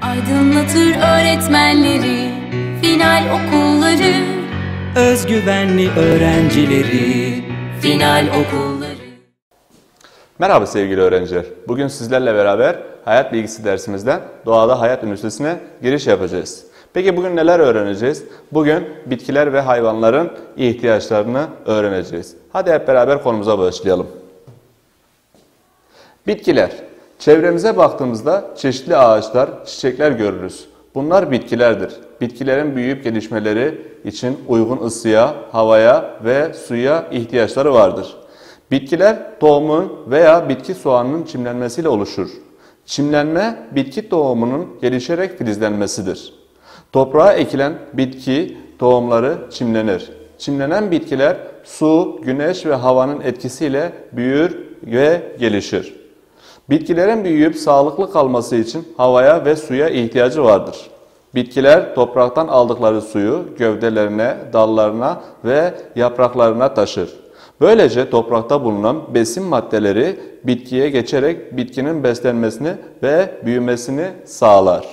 Aydınlatır öğretmenleri, final okulları, özgüvenli öğrencileri, final okulları. Merhaba sevgili öğrenciler. Bugün sizlerle beraber hayat bilgisi dersimizden doğada hayat ünitesine giriş yapacağız. Peki bugün neler öğreneceğiz? Bugün bitkiler ve hayvanların ihtiyaçlarını öğreneceğiz. Hadi hep beraber konumuza başlayalım. Bitkiler. Çevremize baktığımızda çeşitli ağaçlar, çiçekler görürüz. Bunlar bitkilerdir. Bitkilerin büyüyüp gelişmeleri için uygun ısıya, havaya ve suya ihtiyaçları vardır. Bitkiler tohumun veya bitki soğanının çimlenmesiyle oluşur. Çimlenme, bitki tohumunun gelişerek filizlenmesidir. Toprağa ekilen bitki tohumları çimlenir. Çimlenen bitkiler su, güneş ve havanın etkisiyle büyür ve gelişir. Bitkilerin büyüyüp sağlıklı kalması için havaya ve suya ihtiyacı vardır. Bitkiler topraktan aldıkları suyu gövdelerine, dallarına ve yapraklarına taşır. Böylece toprakta bulunan besin maddeleri bitkiye geçerek bitkinin beslenmesini ve büyümesini sağlar.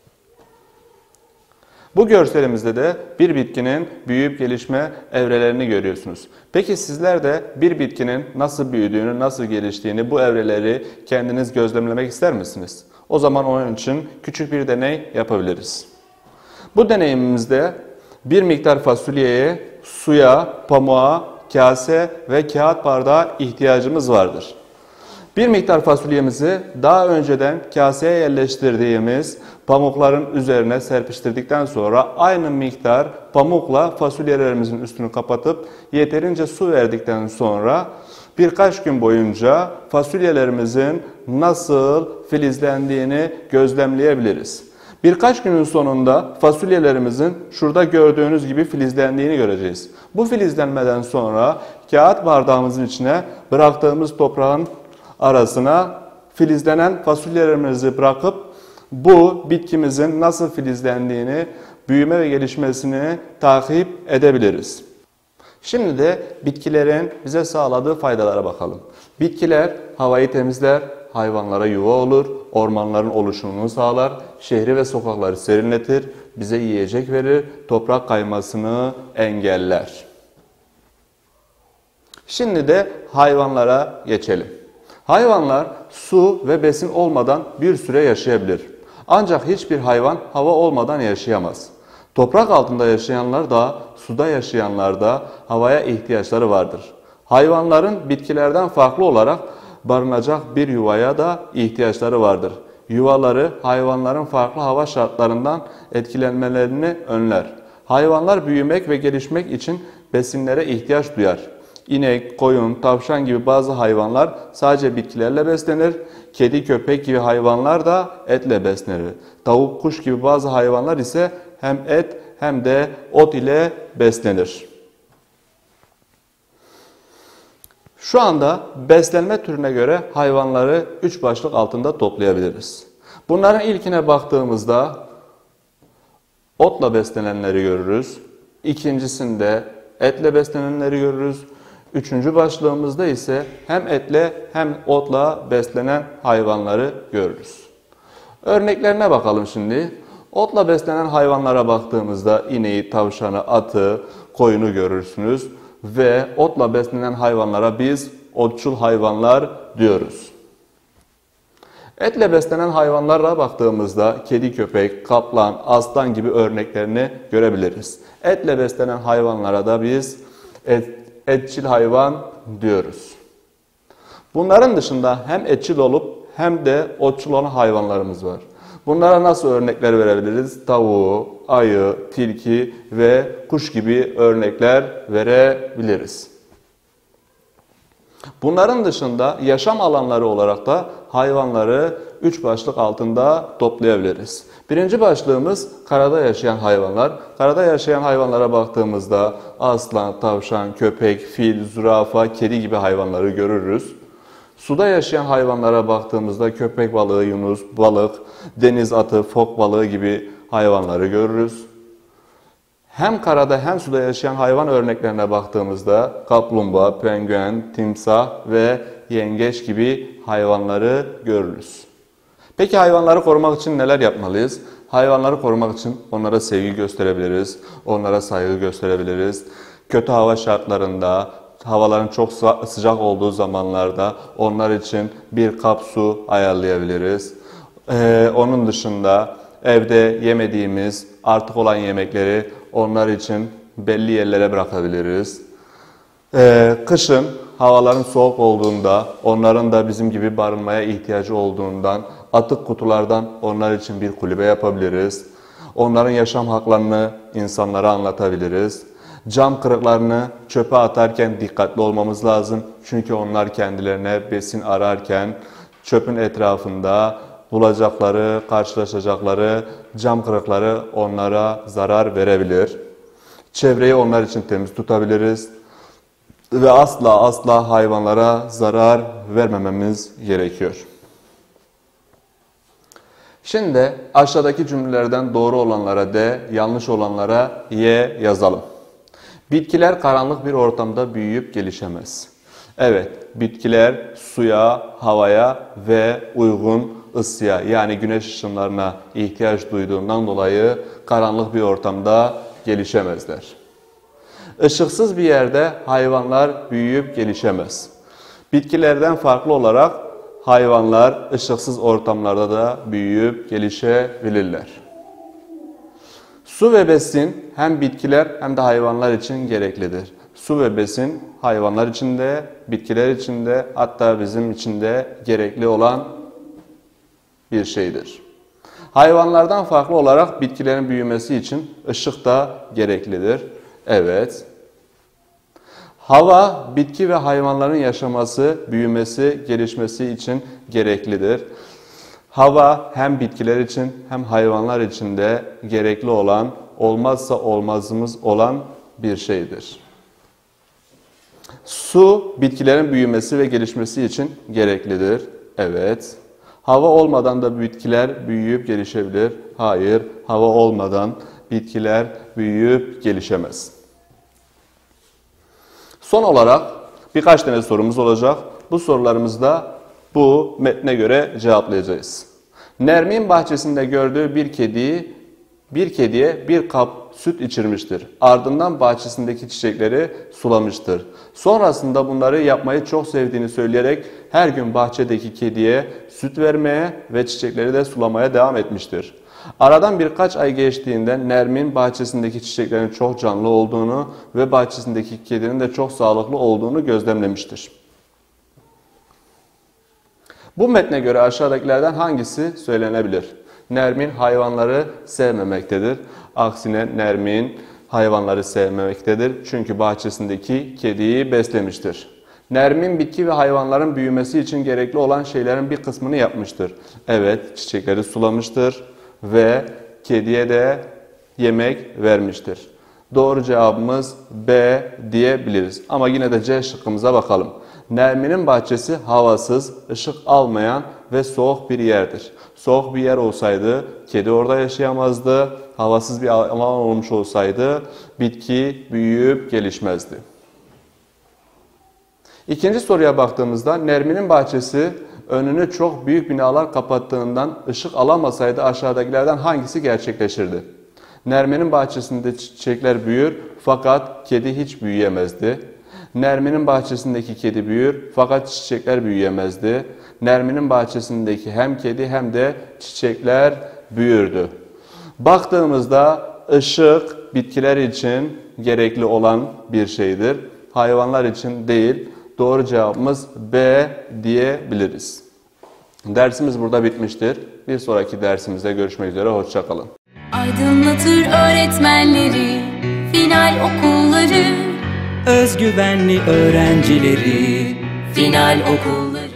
Bu görselimizde de bir bitkinin büyüyüp gelişme evrelerini görüyorsunuz. Peki sizler de bir bitkinin nasıl büyüdüğünü, nasıl geliştiğini, bu evreleri kendiniz gözlemlemek ister misiniz? O zaman onun için küçük bir deney yapabiliriz. Bu deneyimimizde bir miktar fasulyeye, suya, pamuğa, kase ve kağıt bardağa ihtiyacımız vardır. Bir miktar fasulyemizi daha önceden kaseye yerleştirdiğimiz pamukların üzerine serpiştirdikten sonra aynı miktar pamukla fasulyelerimizin üstünü kapatıp yeterince su verdikten sonra birkaç gün boyunca fasulyelerimizin nasıl filizlendiğini gözlemleyebiliriz. Birkaç günün sonunda fasulyelerimizin şurada gördüğünüz gibi filizlendiğini göreceğiz. Bu filizlenmeden sonra kağıt bardağımızın içine bıraktığımız toprağın arasına filizlenen fasulyelerimizi bırakıp bu bitkimizin nasıl filizlendiğini, büyüme ve gelişmesini takip edebiliriz. Şimdi de bitkilerin bize sağladığı faydalara bakalım. Bitkiler havayı temizler, hayvanlara yuva olur, ormanların oluşumunu sağlar, şehri ve sokakları serinletir, bize yiyecek verir, toprak kaymasını engeller. Şimdi de hayvanlara geçelim. Hayvanlar su ve besin olmadan bir süre yaşayabilir. Ancak hiçbir hayvan hava olmadan yaşayamaz. Toprak altında yaşayanlar da, suda yaşayanlar da havaya ihtiyaçları vardır. Hayvanların bitkilerden farklı olarak barınacak bir yuvaya da ihtiyaçları vardır. Yuvaları hayvanların farklı hava şartlarından etkilenmelerini önler. Hayvanlar büyümek ve gelişmek için besinlere ihtiyaç duyar. İnek, koyun, tavşan gibi bazı hayvanlar sadece bitkilerle beslenir. Kedi, köpek gibi hayvanlar da etle beslenir. Tavuk, kuş gibi bazı hayvanlar ise hem et hem de ot ile beslenir. Şu anda beslenme türüne göre hayvanları 3 başlık altında toplayabiliriz. Bunların ilkine baktığımızda otla beslenenleri görürüz. İkincisinde etle beslenenleri görürüz. Üçüncü başlığımızda ise hem etle hem otla beslenen hayvanları görürüz. Örneklerine bakalım şimdi. Otla beslenen hayvanlara baktığımızda ineği, tavşanı, atı, koyunu görürsünüz. Ve otla beslenen hayvanlara biz otçul hayvanlar diyoruz. Etle beslenen hayvanlara baktığımızda kedi, köpek, kaplan, aslan gibi örneklerini görebiliriz. Etle beslenen hayvanlara da biz etçil hayvan diyoruz. Bunların dışında hem etçil olup hem de otçul olan hayvanlarımız var. Bunlara nasıl örnekler verebiliriz? Tavuğu, ayı, tilki ve kuş gibi örnekler verebiliriz. Bunların dışında yaşam alanları olarak da hayvanları 3 başlık altında toplayabiliriz. Birinci başlığımız karada yaşayan hayvanlar. Karada yaşayan hayvanlara baktığımızda aslan, tavşan, köpek, fil, zürafa, kedi gibi hayvanları görürüz. Suda yaşayan hayvanlara baktığımızda köpek balığı, yunus, balık, deniz atı, fok balığı gibi hayvanları görürüz. Hem karada hem suda yaşayan hayvan örneklerine baktığımızda kaplumbağa, penguen, timsah ve yengeç gibi hayvanları görürüz. Peki hayvanları korumak için neler yapmalıyız? Hayvanları korumak için onlara sevgi gösterebiliriz, onlara saygı gösterebiliriz. Kötü hava şartlarında, havaların çok sıcak olduğu zamanlarda onlar için bir kap su ayarlayabiliriz. Onun dışında evde yemediğimiz artık olan yemekleri onlar için belli yerlere bırakabiliriz. Kışın havaların soğuk olduğunda, onların da bizim gibi barınmaya ihtiyacı olduğundan atık kutulardan onlar için bir kulübe yapabiliriz. Onların yaşam haklarını insanlara anlatabiliriz. Cam kırıklarını çöpe atarken dikkatli olmamız lazım. Çünkü onlar kendilerine besin ararken çöpün etrafında bulacakları, karşılaşacakları cam kırıkları onlara zarar verebilir. Çevreyi onlar için temiz tutabiliriz. Ve asla hayvanlara zarar vermememiz gerekiyor. Şimdi aşağıdaki cümlelerden doğru olanlara D, yanlış olanlara Y yazalım. Bitkiler karanlık bir ortamda büyüyüp gelişemez. Evet, bitkiler suya, havaya ve uygun ısıya yani güneş ışınlarına ihtiyaç duyduğundan dolayı karanlık bir ortamda gelişemezler. Işıksız bir yerde hayvanlar büyüyüp gelişemez. Bitkilerden farklı olarak hayvanlar ışıksız ortamlarda da büyüyüp gelişebilirler. Su ve besin hem bitkiler hem de hayvanlar için gereklidir. Su ve besin hayvanlar için de, bitkiler için de hatta bizim için de gerekli olan bir şeydir. Hayvanlardan farklı olarak bitkilerin büyümesi için ışık da gereklidir. Evet. Hava, bitki ve hayvanların yaşaması, büyümesi, gelişmesi için gereklidir. Hava hem bitkiler için hem hayvanlar için de gerekli olan, olmazsa olmazımız olan bir şeydir. Su, bitkilerin büyümesi ve gelişmesi için gereklidir. Evet. Hava olmadan da bitkiler büyüyüp gelişebilir. Hayır, hava olmadan bitkiler büyüyüp gelişemez. Son olarak birkaç tane sorumuz olacak. Bu sorularımızda bu metne göre cevaplayacağız. Nermin bahçesinde gördüğü bir kediye bir kap süt içirmiştir. Ardından bahçesindeki çiçekleri sulamıştır. Sonrasında bunları yapmayı çok sevdiğini söyleyerek her gün bahçedeki kediye süt vermeye ve çiçekleri de sulamaya devam etmiştir. Aradan birkaç ay geçtiğinde Nermin bahçesindeki çiçeklerin çok canlı olduğunu ve bahçesindeki kedinin de çok sağlıklı olduğunu gözlemlemiştir. Bu metne göre aşağıdakilerden hangisi söylenebilir? Nermin hayvanları sevmemektedir. Aksine Nermin hayvanları sevmemektedir. Çünkü bahçesindeki kediyi beslemiştir. Nermin bitki ve hayvanların büyümesi için gerekli olan şeylerin bir kısmını yapmıştır. Evet, çiçekleri sulamıştır ve kediye de yemek vermiştir. Doğru cevabımız B diyebiliriz. Ama yine de C şıkkımıza bakalım. Nermin'in bahçesi havasız, ışık almayan ve soğuk bir yerdir. Soğuk bir yer olsaydı kedi orada yaşayamazdı. Havasız bir alan olmuş olsaydı bitki büyüyüp gelişmezdi. İkinci soruya baktığımızda Nermin'in bahçesi önünü çok büyük binalar kapattığından ışık alamasaydı aşağıdakilerden hangisi gerçekleşirdi? Nermin'in bahçesinde çiçekler büyür fakat kedi hiç büyüyemezdi. Nermin'in bahçesindeki kedi büyür fakat çiçekler büyüyemezdi. Nermin'in bahçesindeki hem kedi hem de çiçekler büyürdü. Baktığımızda ışık bitkiler için gerekli olan bir şeydir. Hayvanlar için değil. Doğru cevabımız B diyebiliriz. Dersimiz burada bitmiştir. Bir sonraki dersimizde görüşmek üzere. Hoşça kalın. Aydınlatır öğretmenleri, final okulları, Özgüvenli öğrencileri, final okulları.